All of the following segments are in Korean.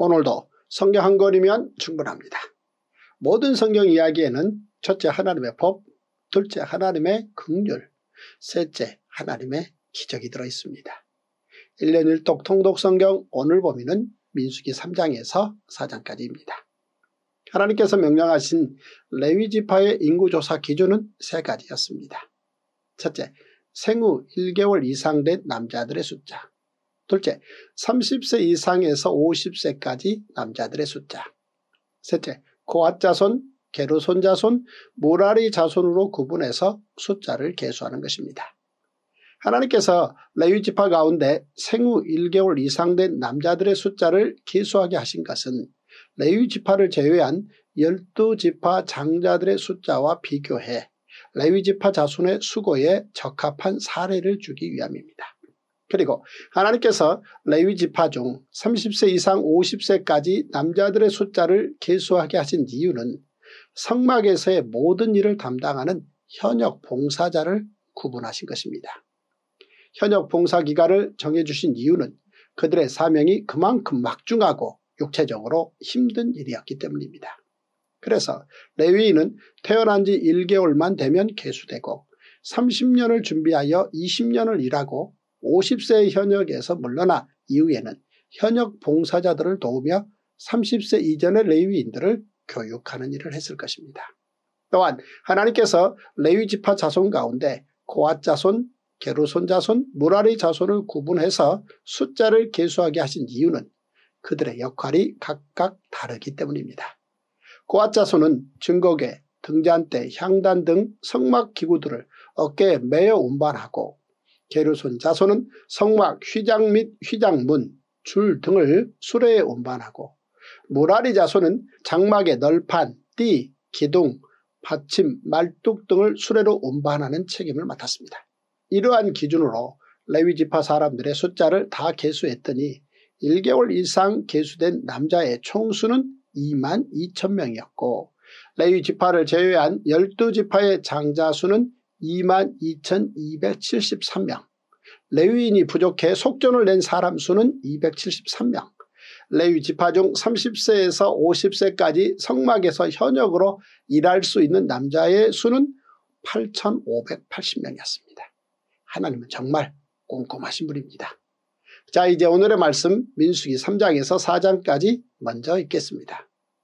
오늘도 성경 한 권이면 충분합니다. 모든 성경 이야기에는 첫째 하나님의 법, 둘째 하나님의 긍휼, 셋째 하나님의 기적이 들어있습니다. 1년 1독 통독 성경 오늘 범위는 민수기 3장에서 4장까지입니다. 하나님께서 명령하신 레위지파의 인구조사 기준은 세 가지였습니다. 첫째, 생후 1개월 이상 된 남자들의 숫자. 둘째, 30세 이상에서 50세까지 남자들의 숫자. 셋째, 고앗 자손, 게르손 자손, 무라리 자손으로 구분해서 숫자를 계수하는 것입니다. 하나님께서 레위지파 가운데 생후 1개월 이상 된 남자들의 숫자를 계수하게 하신 것은 레위지파를 제외한 12지파 장자들의 숫자와 비교해 레위지파 자손의 수고에 적합한 사례를 주기 위함입니다. 그리고 하나님께서 레위지파 중 30세 이상 50세까지 남자들의 숫자를 계수하게 하신 이유는 성막에서의 모든 일을 담당하는 현역 봉사자를 구분하신 것입니다. 현역 봉사 기간을 정해주신 이유는 그들의 사명이 그만큼 막중하고 육체적으로 힘든 일이었기 때문입니다. 그래서 레위인은 태어난 지 1개월만 되면 계수되고 30년을 준비하여 20년을 일하고 50세의 현역에서 물러나 이후에는 현역 봉사자들을 도우며 30세 이전의 레위인들을 교육하는 일을 했을 것입니다. 또한 하나님께서 레위지파 자손 가운데 고앗 자손, 게르손 자손, 무라리 자손을 구분해서 숫자를 계수하게 하신 이유는 그들의 역할이 각각 다르기 때문입니다. 고앗 자손은 증거계, 등잔대, 향단 등 성막 기구들을 어깨에 매어 운반하고 게르손 자손은 성막 휘장 및 휘장문, 줄 등을 수레에 운반하고 무라리 자손은 장막의 널판, 띠, 기둥, 받침, 말뚝 등을 수레로 운반하는 책임을 맡았습니다. 이러한 기준으로 레위지파 사람들의 숫자를 다 계수했더니 1개월 이상 계수된 남자의 총수는 22,000명이었고 레위지파를 제외한 12지파의 장자수는 22,273명, 레위인이 부족해 속전을 낸 사람 수는 273명, 레위지파 중 30세에서 50세까지 성막에서 현역으로 일할 수 있는 남자의 수는 8,580명이었습니다. 하나님은 정말 꼼꼼하신 분입니다. 자, 이제 오늘의 말씀 민수기 3장에서 4장까지 먼저 읽겠습니다.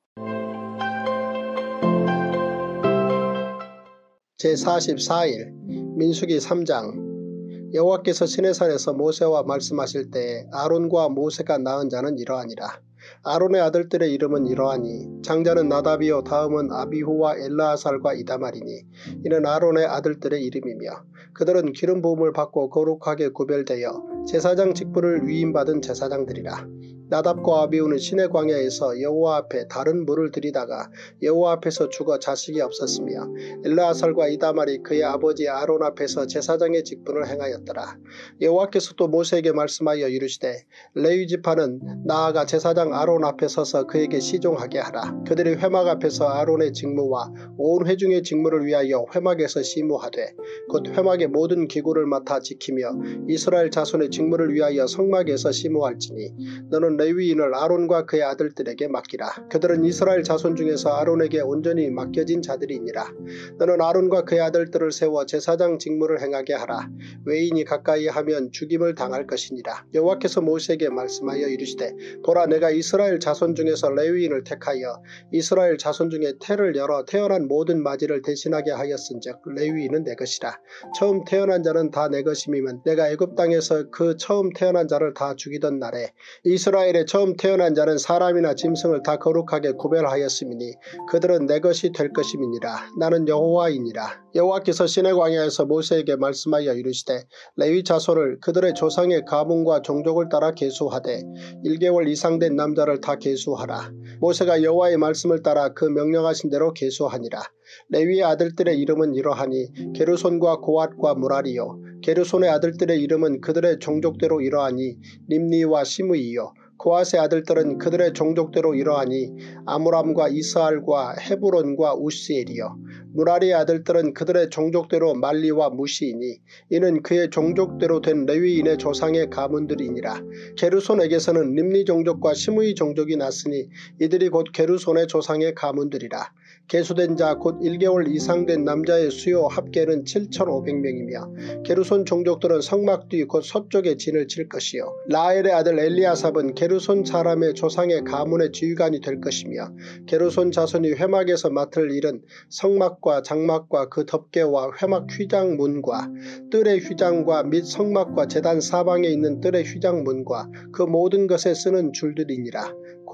제44일 민수기 3장. 여호와께서 시내산에서 모세와 말씀하실 때에 아론과 모세가 낳은 자는 이러하니라. 아론의 아들들의 이름은 이러하니 장자는 나답이요 다음은 아비후와 엘라아살과 이다말이니 이는 아론의 아들들의 이름이며 그들은 기름 부음을 받고 거룩하게 구별되어 제사장 직분을 위임받은 제사장들이라. 나답과 아비후는 시내 광야에서 여호와 앞에 다른 물을 들이다가 여호와 앞에서 죽어 자식이 없었으며 엘라아살과 이다말이 그의 아버지 아론 앞에서 제사장의 직분을 행하였더라. 여호와께서 또 모세에게 말씀하여 이르시되 레위지파는 나아가 제사장 아론 앞에 서서 그에게 시종하게 하라. 그들이 회막 앞에서 아론의 직무와 온 회중의 직무를 위하여 회막에서 시무하되 곧 회막의 모든 기구를 맡아 지키며 이스라엘 자손의 직무를 위하여 성막에서 시무할지니 너는 레위인을 아론과 그의 아들들에게 맡기라. 그들은 이스라엘 자손 중에서 아론에게 온전히 맡겨진 자들이니라. 너는 아론과 그의 아들들을 세워 제사장 직무를 행하게 하라. 외인이 가까이 하면 죽임을 당할 것이니라. 여호와께서 모세에게 말씀하여 이르시되 보라 내가 이스라엘 자손 중에서 레위인을 택하여 이스라엘 자손 중에 태를 열어 태어난 모든 마지를 대신하게 하였은즉 레위인은 내 것이라. 처음 태어난 자는 다 내 것임이면 내가 애굽 땅에서 그 처음 태어난 자를 다 죽이던 날에 이스라엘의 처음 태어난 자는 사람이나 짐승을 다 거룩하게 구별하였음이니 그들은 내 것이 될 것임이니라. 나는 여호와이니라. 여호와께서 시내 광야에서 모세에게 말씀하여 이르시되 레위 자손을 그들의 조상의 가문과 종족을 따라 계수하되 1개월 이상 된 남자를 다 계수하라. 모세가 여호와의 말씀을 따라 그 명령하신 대로 계수하니라. 레위의 아들들의 이름은 이러하니 게르손과 고앗과 무라리요 게르손의 아들들의 이름은 그들의 종족대로 이러하니 림니와 시므이요. 고앗의 아들들은 그들의 종족대로 이러하니 아므람과 이스알과 헤브론과 우시엘이요. 무라리의 아들들은 그들의 종족대로 말리와 무시이니 이는 그의 종족대로 된 레위인의 조상의 가문들이니라. 게르손에게서는 림니 종족과 시므이 종족이 났으니 이들이 곧 게르손의 조상의 가문들이라. 계수된 자 곧 1개월 이상 된 남자의 수요 합계는 7,500명이며 게르손 종족들은 성막 뒤 곧 서쪽에 진을 칠 것이요. 라엘의 아들 엘리아삽은 게르손 사람의 조상의 가문의 지휘관이 될 것이며 게르손 자손이 회막에서 맡을 일은 성막과 장막과 그 덮개와 회막 휘장문과 뜰의 휘장과 및 성막과 제단 사방에 있는 뜰의 휘장문과 그 모든 것에 쓰는 줄들이니라.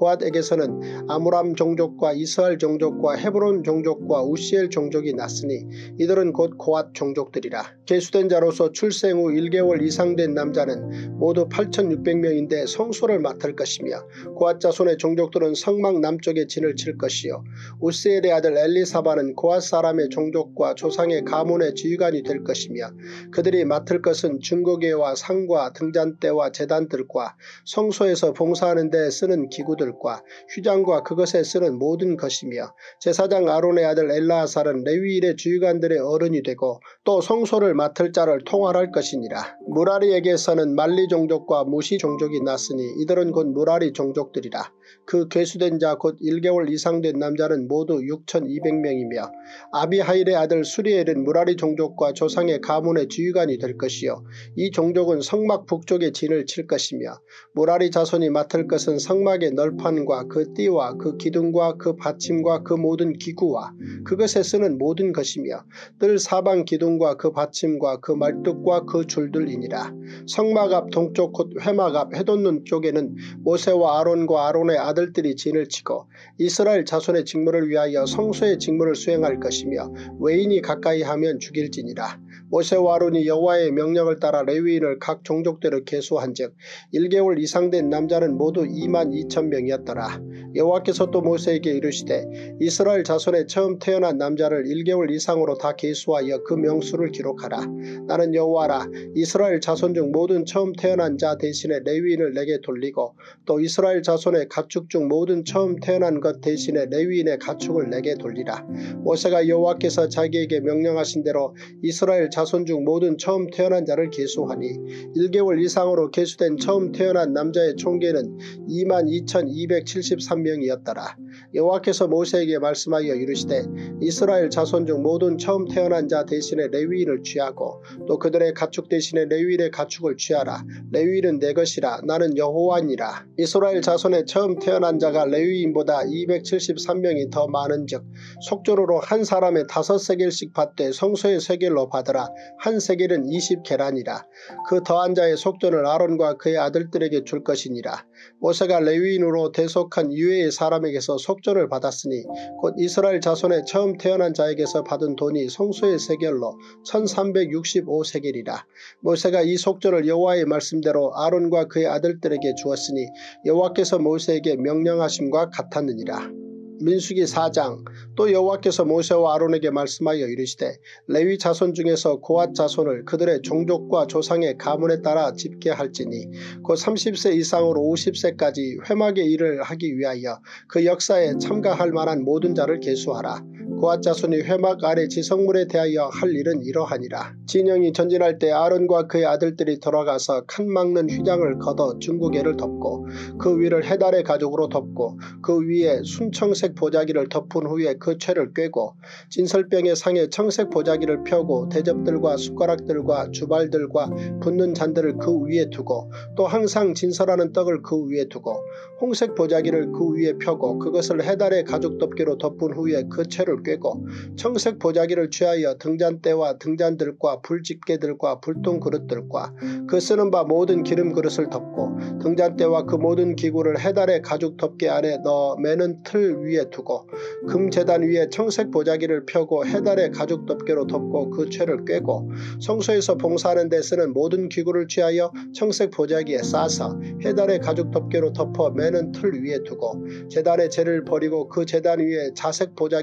고앗에게서는 아므람 종족과 이스알 종족과 헤브론 종족과 우시엘 종족이 났으니 이들은 곧 고앗 종족들이라. 계수된 자로서 출생 후 1개월 이상 된 남자는 모두 8,600명인데 성소를 맡을 것이며 고앗 자손의 종족들은 성막 남쪽에 진을 칠 것이요. 우시엘의 아들 엘리사바는 고앗 사람의 종족과 조상의 가문의 지휘관이 될 것이며 그들이 맡을 것은 증거궤와 상과 등잔대와 제단들과 성소에서 봉사하는 데 쓰는 기구들 휘장과 그것에 쓰는 모든 것이며 제사장 아론의 아들 엘라아살은 레위일의 지휘관들의 어른이 되고 또 성소를 맡을 자를 통할할 것이니라. 무라리에게서는 말리 종족과 무시 종족이 났으니 이들은 곧 무라리 종족들이라. 그 계수된 자 곧 1개월 이상 된 남자는 모두 6,200명이며 아비하일의 아들 수리엘은 무라리 종족과 조상의 가문의 지휘관이 될 것이요. 이 종족은 성막 북쪽에 진을 칠 것이며 무라리 자손이 맡을 것은 성막의 널판과 그 띠와 그 기둥과 그 받침과 그 모든 기구와 그것에 쓰는 모든 것이며 뜰 사방 기둥과 그 받침과 그 말뚝과 그 줄들이니라. 성막 앞 동쪽 곧 회막 앞 해돋는 쪽에는 모세와 아론과 아론의 아들들이 진을 치고 이스라엘 자손의 직무를 위하여 성소의 직무를 수행할 것이며 외인이 가까이 하면 죽일지니라. 모세와 아론이 여호와의 명령을 따라 레위인을 각 종족대로 계수한즉 1개월 이상 된 남자는 모두 22,000명이었더라. 여호와께서 또 모세에게 이르시되 이스라엘 자손의 처음 태어난 남자를 1개월 이상으로 다 계수하여 그 명수를 기록하라. 나는 여호와라. 이스라엘 자손 중 모든 처음 태어난 자 대신에 레위인을 내게 돌리고 또 이스라엘 자손의 가축 중 모든 처음 태어난 것 대신에 레위인의 가축을 내게 돌리라. 모세가 여호와께서 자기에게 명령하신 대로 이스라엘 자손 중 모든 처음 태어난 자를 계수하니 1개월 이상으로 계수된 처음 태어난 남자의 총계는 22,273명이었더라. 여호와께서 모세에게 말씀하여 이르시되 이스라엘 자손 중 모든 처음 태어난 자 대신에 레위인을 취하고 또 그들의 가축 대신에 레위인의 가축을 취하라. 레위인은 내 것이라. 나는 여호와니라. 이스라엘 자손의 처음 태어난 자가 레위인보다 273명이 더 많은즉 속죄로로 한 사람의 5세겔씩 받되 성소의 세겔로 받으라. 한 세겔은 20계란이라. 그 더한 자의 속전을 아론과 그의 아들들에게 줄 것이니라. 모세가 레위인으로 대속한 이외의 사람에게서 속전을 받았으니 곧 이스라엘 자손의 처음 태어난 자에게서 받은 돈이 성소의 세겔로 1365세겔이라. 모세가 이 속전을 여호와의 말씀대로 아론과 그의 아들들에게 주었으니 여호와께서 모세에게 명령하심과 같았느니라. 민수기 4장. 또 여호와께서 모세와 아론에게 말씀하여 이르시되 레위 자손 중에서 고앗 자손을 그들의 종족과 조상의 가문에 따라 집계할지니 곧 30세 이상으로 50세까지 회막의 일을 하기 위하여 그 역사에 참가할 만한 모든 자를 계수하라. 고앗 자손이 회막 아래 지성물에 대하여 할 일은 이러하니라. 진영이 전진할 때 아론과 그의 아들들이 돌아가서 칸 막는 휘장을 걷어 중구개를 덮고 그 위를 해달의 가죽으로 덮고 그 위에 순청색 보자기를 덮은 후에 그 채를 꿰고 진설병의 상에 청색 보자기를 펴고 대접들과 숟가락들과 주발들과 붓는 잔들을 그 위에 두고 또 항상 진설하는 떡을 그 위에 두고 홍색 보자기를 그 위에 펴고 그것을 해달의 가죽 덮개로 덮은 후에 그 채를 꿰고 청색 보자기를 취하여 등잔대와 등잔들과 불집게들과 불통 그릇들과 그 쓰는 바 모든 기름 그릇을 덮고 등잔대와 그 모든 기구를 해달의 가죽 덮개 안에 넣어 매는 틀 위에 두고 금제단 위에 청색 보자기를 펴고 해달의 가죽 덮개로 덮고 그 채를 꿰고 성소에서 봉사하는 데 쓰는 모든 기구를 취하여 청색 보자기에 싸서 해달의 가죽 덮개로 덮어 매는 틀 위에 두고 제단의 재를 버리고 그 제단 위에 자색 보자기를 펴고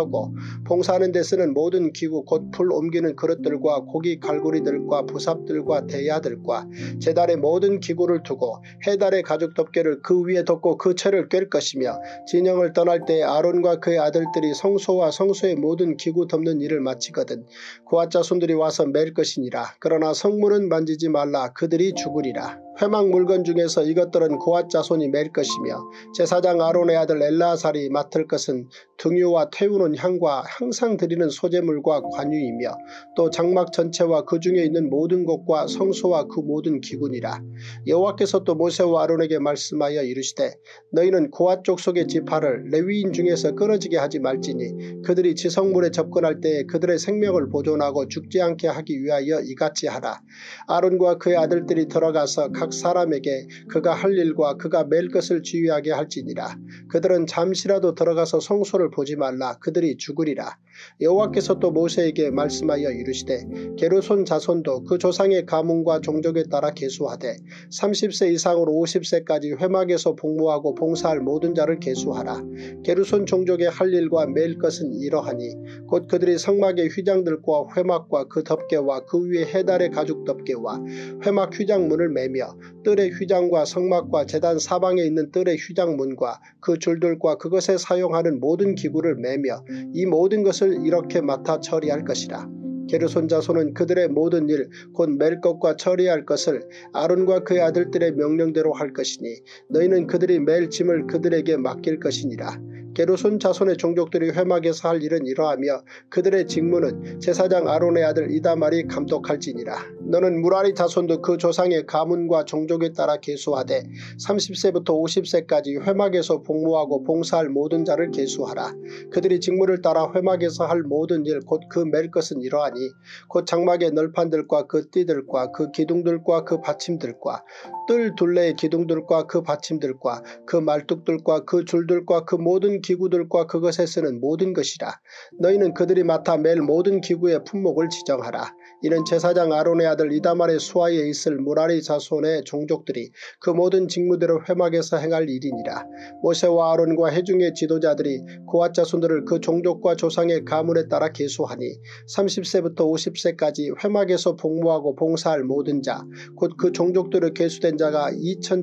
하고 봉사하는 데 쓰는 모든 기구 곧 풀 옮기는 그릇들과 고기 갈고리들과 부삽들과 대야들과 제단의 모든 기구를 두고 해달의 가죽 덮개를 그 위에 덮고 그 채를 꿰 것이며 진영을 떠날 때 아론과 그의 아들들이 성소와 성소의 모든 기구 덮는 일을 마치거든 고앗 자손들이 와서 맬 것이니라. 그러나 성문은 만지지 말라. 그들이 죽으리라. 회막 물건 중에서 이것들은 고앗 자손이 맬 것이며 제사장 아론의 아들 엘라살이 맡을 것은 등유와 태우는 향과 항상 드리는 소재물과 관유이며 또 장막 전체와 그 중에 있는 모든 것과 성소와 그 모든 기구니라. 여호와께서 또 모세와 아론에게 말씀하여 이르시되 너희는 고앗 족속의 지파를 레위인 중에서 끊어지게 하지 말지니 그들이 지성물에 접근할 때에 그들의 생명을 보존하고 죽지 않게 하기 위하여 이같이 하라. 아론과 그의 아들들이 들어가서 각 사람에게 그가 할 일과 그가 맬 것을 지휘하게 할지니라. 그들은 잠시라도 들어가서 성소를 보지 말라. 그들이 죽으리라. 여호와께서 또 모세에게 말씀하여 이르시되 게르손 자손도 그 조상의 가문과 종족에 따라 계수하되 30세 이상으로 50세까지 회막에서 복무하고 봉사할 모든 자를 계수하라. 게르손 종족의 할 일과 맬 것은 이러하니 곧 그들이 성막의 휘장들과 회막과 그 덮개와 그 위에 해달의 가죽 덮개와 회막 휘장문을 매며 뜰의 휘장과 성막과 제단 사방에 있는 뜰의 휘장문과 그 줄들과 그것에 사용하는 모든 기구를 매며 이 모든 것을 이렇게 맡아 처리할 것이라. 게르손 자손은 그들의 모든 일 곧 맬 것과 처리할 것을 아론과 그의 아들들의 명령대로 할 것이니 너희는 그들이 맬 짐을 그들에게 맡길 것이니라. 게르손 자손의 종족들이 회막에서 할 일은 이러하며 그들의 직무는 제사장 아론의 아들 이다말이 감독할지니라. 너는 무라리 자손도 그 조상의 가문과 종족에 따라 계수하되 30세부터 50세까지 회막에서 복무하고 봉사할 모든 자를 계수하라. 그들이 직무를 따라 회막에서 할 모든 일 곧 그 맬 것은 이러하니 곧 장막의 널판들과 그 띠들과 그 기둥들과 그 받침들과 뜰 둘레의 기둥들과 그 받침들과 그 말뚝들과 그 줄들과 그 모든 기구들과 그것에 쓰는 모든 것이라. 너희는 그들이 맡아 맬 모든 기구의 품목을 지정하라. 이는 제사장 아론의 아들 이다말의 수하에 있을 무라리 자손의 종족들이 그 모든 직무대로 회막에서 행할 일이니라. 모세와 아론과 회중의 지도자들이 고앗 자손들을 그 종족과 조상의 가문에 따라 계수하니 30세부터 50세까지 회막에서 복무하고 봉사할 모든 자 곧 그 종족들을 계수된 자가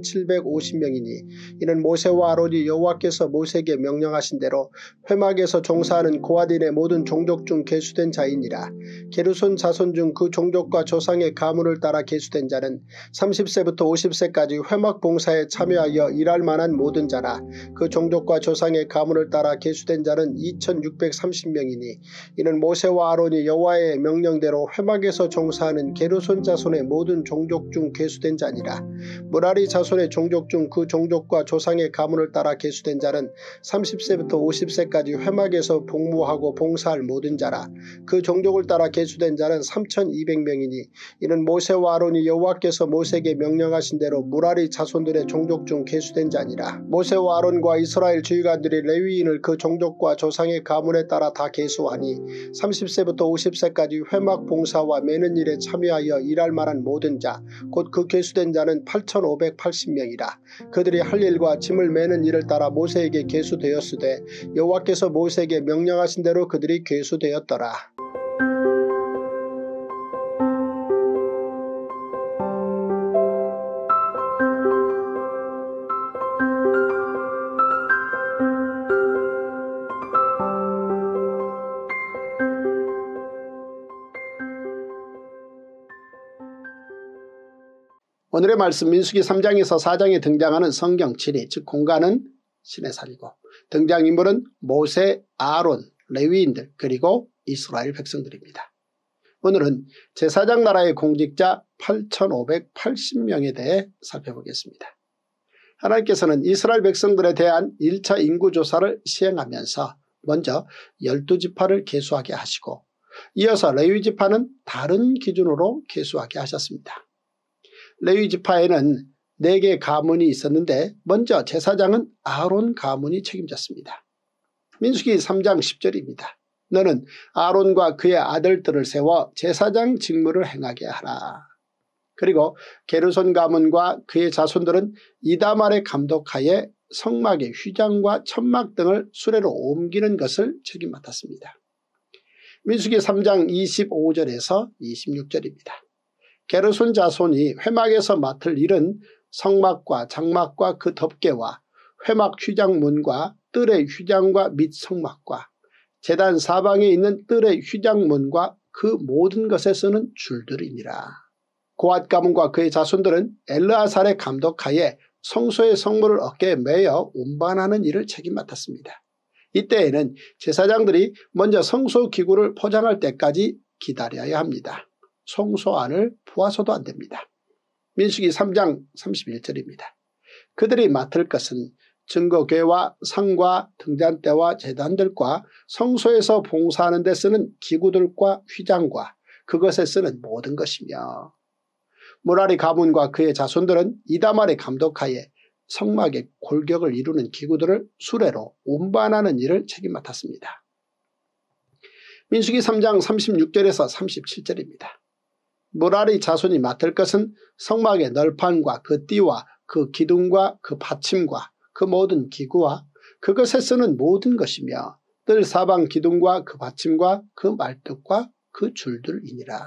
2750명이니 이는 모세와 아론이 여호와께서 모세에게 명령하신 대로 회막에서 종사하는 고앗인의 모든 종족 중 계수된 자이니라. 게르손 자손 중 그 종족과 조상의 가문을 따라 계수된 자는 30세부터 50세까지 회막 봉사에 참여하여 일할 만한 모든 자라. 그 종족과 조상의 가문을 따라 계수된 자는 2630명이니 이는 모세와 아론이 여호와의 명령대로 회막에서 종사하는 게르손 자손의 모든 종족 중 계수된 자니라. 무라리 자손의 종족 중 그 종족과 조상의 가문을 따라 계수된 자는 30세부터 50세까지 회막에서 복무하고 봉사할 모든 자라. 그 종족을 따라 계수된 자는 3200명이니 이는 모세와 아론이 여호와께서 모세에게 명령하신 대로 무라리 자손들의 종족 중 계수된 자니라. 모세와 아론과 이스라엘 주의관들이 레위인을 그 종족과 조상의 가문에 따라 다 계수하니 30세부터 50세까지 회막 봉사와 매는 일에 참여하여 일할 만한 모든 자 곧 그 계수된 자는 8580명이라. 그들이 할 일과 짐을 매는 일을 따라 모세에게 계수되었으되 여호와께서 모세에게 명령하신 대로 그들이 계수되었더라. 오늘의 말씀 민수기 3장에서 4장에 등장하는 성경 지리 즉 공간은 신의 산이고 등장인물은 모세, 아론, 레위인들 그리고 이스라엘 백성들입니다. 오늘은 제사장 나라의 공직자 8580명에 대해 살펴보겠습니다. 하나님께서는 이스라엘 백성들에 대한 1차 인구조사를 시행하면서 먼저 12지파를 계수하게 하시고 이어서 레위지파는 다른 기준으로 계수하게 하셨습니다. 레위지파에는 4개의 가문이 있었는데 먼저 제사장은 아론 가문이 책임졌습니다. 민수기 3장 10절입니다. 너는 아론과 그의 아들들을 세워 제사장 직무를 행하게 하라. 그리고 게르손 가문과 그의 자손들은 이다말의 감독하에 성막의 휘장과 천막 등을 수레로 옮기는 것을 책임 맡았습니다. 민수기 3장 25절에서 26절입니다. 게르손 자손이 회막에서 맡을 일은 성막과 장막과 그 덮개와 회막 휘장문과 뜰의 휘장과 및 성막과 제단 사방에 있는 뜰의 휘장문과 그 모든 것에 쓰는 줄들이니라. 고앗 가문과 그의 자손들은 엘르아살의 감독하에 성소의 성물을 어깨에 매어 운반하는 일을 책임 맡았습니다. 이때에는 제사장들이 먼저 성소 기구를 포장할 때까지 기다려야 합니다. 성소 안을 보아서도 안됩니다. 민수기 3장 31절입니다. 그들이 맡을 것은 증거궤와 상과 등잔대와 제단들과 성소에서 봉사하는 데 쓰는 기구들과 휘장과 그것에 쓰는 모든 것이며 무라리 가문과 그의 자손들은 이다말의 감독하에 성막의 골격을 이루는 기구들을 수레로 운반하는 일을 책임 맡았습니다. 민수기 3장 36절에서 37절입니다. 무라리 자손이 맡을 것은 성막의 널판과 그 띠와 그 기둥과 그 받침과 그 모든 기구와 그것에 쓰는 모든 것이며 뜰 사방 기둥과 그 받침과 그 말뚝과 그 줄들이니라.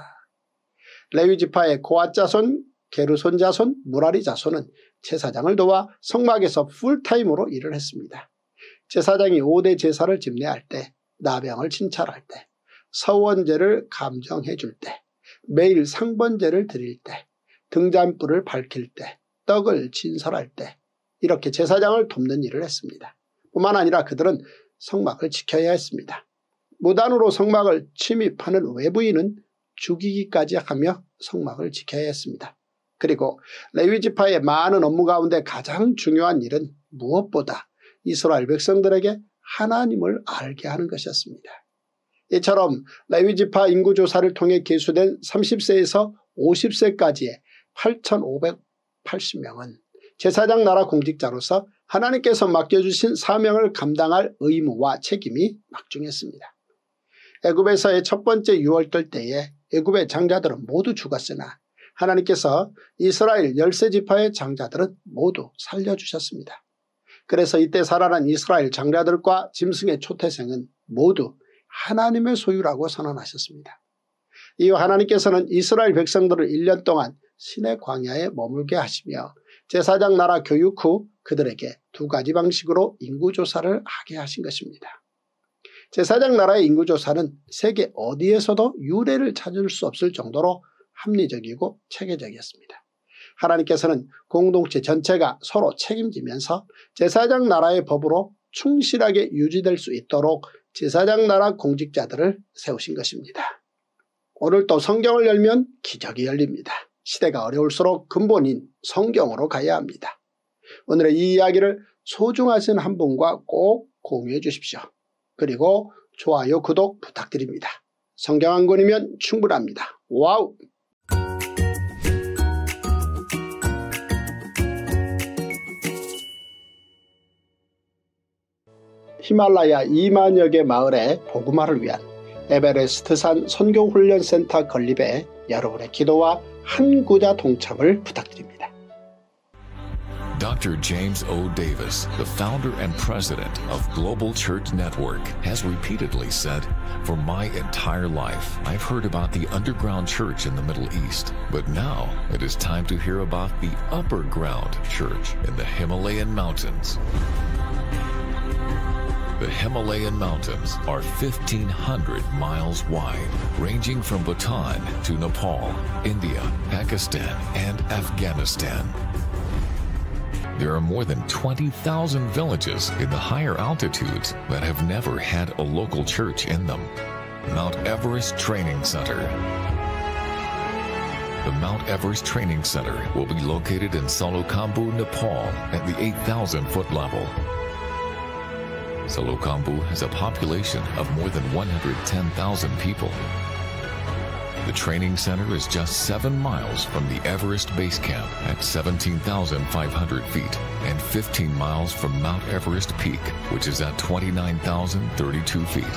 레위지파의 고앗 자손, 게르손 자손, 무라리 자손은 제사장을 도와 성막에서 풀타임으로 일을 했습니다. 제사장이 5대 제사를 집례할 때, 나병을 진찰할 때, 서원제를 감정해 줄 때, 매일 상번제를 드릴 때, 등잔불을 밝힐 때, 떡을 진설할 때 이렇게 제사장을 돕는 일을 했습니다. 뿐만 아니라 그들은 성막을 지켜야 했습니다. 무단으로 성막을 침입하는 외부인은 죽이기까지 하며 성막을 지켜야 했습니다. 그리고 레위지파의 많은 업무 가운데 가장 중요한 일은 무엇보다 이스라엘 백성들에게 하나님을 알게 하는 것이었습니다. 이처럼 레위지파 인구조사를 통해 계수된 30세에서 50세까지의 8,580명은 제사장 나라 공직자로서 하나님께서 맡겨주신 사명을 감당할 의무와 책임이 막중했습니다. 애굽에서의 첫 번째 유월절 때에 애굽의 장자들은 모두 죽었으나 하나님께서 이스라엘 10지파의 장자들은 모두 살려주셨습니다. 그래서 이때 살아난 이스라엘 장자들과 짐승의 초태생은 모두 하나님의 소유라고 선언하셨습니다. 이후 하나님께서는 이스라엘 백성들을 1년 동안 신의 광야에 머물게 하시며 제사장 나라 교육 후 그들에게 2가지 방식으로 인구조사를 하게 하신 것입니다. 제사장 나라의 인구조사는 세계 어디에서도 유례를 찾을 수 없을 정도로 합리적이고 체계적이었습니다. 하나님께서는 공동체 전체가 서로 책임지면서 제사장 나라의 법으로 충실하게 유지될 수 있도록 제사장 나라 공직자들을 세우신 것입니다. 오늘 또 성경을 열면 기적이 열립니다. 시대가 어려울수록 근본인 성경으로 가야 합니다. 오늘의 이 이야기를 소중하신 한 분과 꼭 공유해 주십시오. 그리고 좋아요, 구독 부탁드립니다. 성경 한 권이면 충분합니다. 와우! 히말라야 2만여 개 마을의 복음화를 위한 에베레스트산 선교훈련센터 건립에 여러분의 기도와 한 구자 동참을 부탁드립니다. Dr. James O. Davis, the founder and president of Global Church Network, has repeatedly said, "For my entire life, I've heard about the underground church in the Middle East, but now it is time to hear about the upper ground church in the Himalayan mountains." The Himalayan mountains are 1,500 miles wide, ranging from Bhutan to Nepal, India, Pakistan, and Afghanistan. There are more than 20,000 villages in the higher altitudes that have never had a local church in them. Mount Everest Training Center. The Mount Everest Training Center will be located in Solukhambhu, Nepal at the 8,000-foot level. Solukhambhu has a population of more than 110,000 people. The training center is just 7 miles from the Everest Base Camp at 17,500 feet and 15 miles from Mount Everest Peak, which is at 29,032 feet.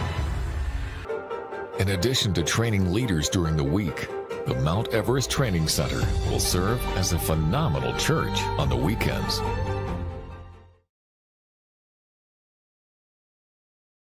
In addition to training leaders during the week, the Mount Everest Training Center will serve as a phenomenal church on the weekends.